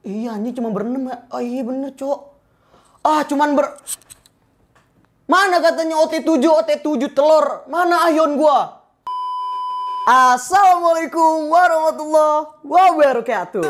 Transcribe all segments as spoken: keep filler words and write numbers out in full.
Iya, ini cuma berenam ya. Oh iya bener, Cok. Ah, cuman ber... Mana katanya O T tujuh, O T tujuh telur? Mana Ahyon gua? Assalamualaikum warahmatullahi wabarakatuh.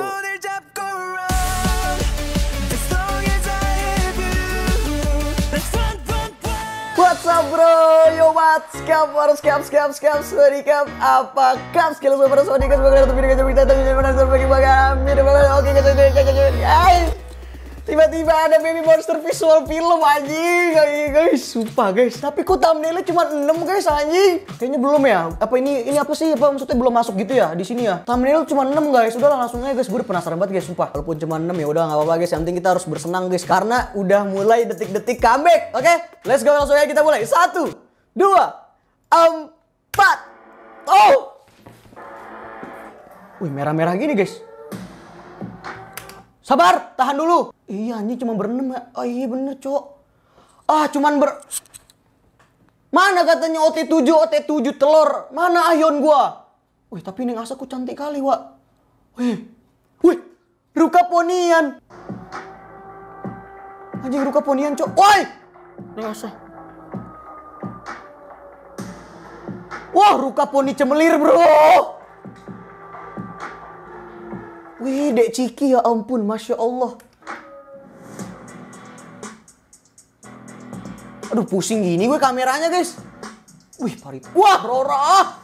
What's up bro? Yo what's up? Harus cap, cap, cap, sorry cap. Apa cap? Skill super sorry cap. Sebagai satu video kita tanya gimana berbagi bagian. Video oke guys. Tiba-tiba ada baby monster visual film anjing guys. Sumpah guys. Tapi kok thumbnailnya cuma enam guys anjing. Kayaknya belum ya. Apa ini ini apa sih? Apa maksudnya belum masuk gitu ya di sini ya? Thumbnail cuma enam guys. Udah langsung aja guys. Gue udah penasaran banget guys sumpah. Walaupun cuma enam ya udah enggak apa-apa guys. Yang penting kita harus bersenang guys karena udah mulai detik-detik comeback. Oke? Let's go langsung aja kita mulai. Satu, dua, empat. Oh. Wih, merah-merah gini guys. Sabar, tahan dulu. Iya, ini cuma berenam ya. Oh iya bener, Cok. Ah, cuman ber... Mana katanya O T tujuh, O T tujuh telur? Mana Ahyon gua? Wih, tapi ini Asaku cantik kali, Wak. Wih. Wih, Ruka Ponian. Anjing Ruka Ponian, Cok. Woi! Ini Asa. Wah, Ruka Poni cemelir, bro. Wih, Dek Ciki ya ampun, Masya Allah. Aduh, pusing gini gue kameranya, guys. Wih, parit. Wah, Rora.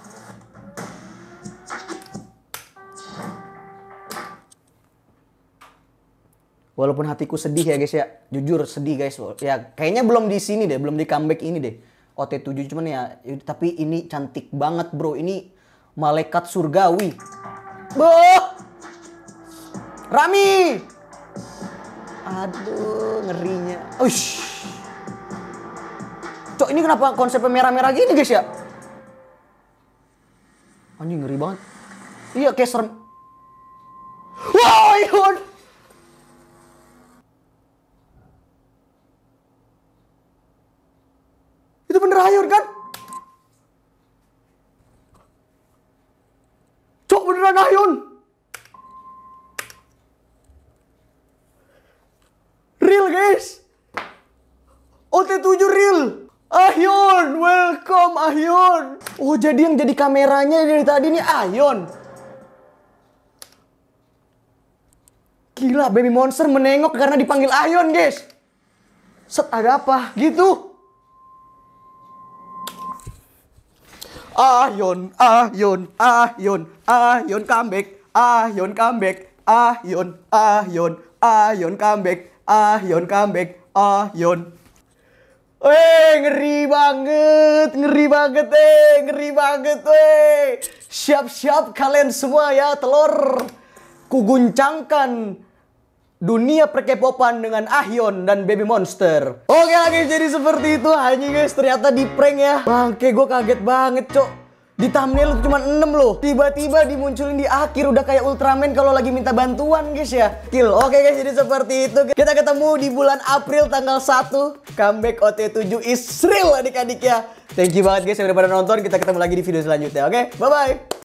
Walaupun hatiku sedih ya, guys ya. Jujur sedih, guys. Ya, kayaknya belum di sini deh, belum di comeback ini deh. O T tujuh cuman ya, tapi ini cantik banget, bro. Ini malaikat surgawi. Boh! Rami! Aduh, ngerinya. Uish. Cok, ini kenapa konsepnya merah-merah gini, guys ya? Anjing, ngeri banget. Iya, kayak serem. Wow, Ahyon! Itu bener Ahyon, kan? Cok, beneran Ahyon! Real guys, O T tujuh real. Ahyon, welcome Ahyon. Oh jadi yang jadi kameranya dari tadi nih Ahyon. Gila, baby monster menengok karena dipanggil Ahyon guys. Set, ada apa gitu? Ahyon, Ahyon, Ahyon, Ahyon comeback, Ahyon comeback, Ahyon, Ahyon, Ahyon comeback. Ahyon comeback, Ahyon. Weh, ngeri banget, ngeri banget eh, ngeri banget weh. Siap-siap kalian semua ya telur. Kuguncangkan dunia perkepopan dengan Ahyon dan baby monster. Oke lagi jadi seperti itu hanya guys, ternyata di prank ya. Bangke, gue kaget banget cok. Di thumbnail cuma enam loh. Tiba-tiba dimunculin di akhir udah kayak Ultraman kalau lagi minta bantuan guys ya. Kill. Oke guys, jadi seperti itu. Kita ketemu di bulan April tanggal satu. Comeback O T tujuh is real adik-adik ya. Thank you banget guys yang udah pada nonton. Kita ketemu lagi di video selanjutnya. Oke, bye-bye.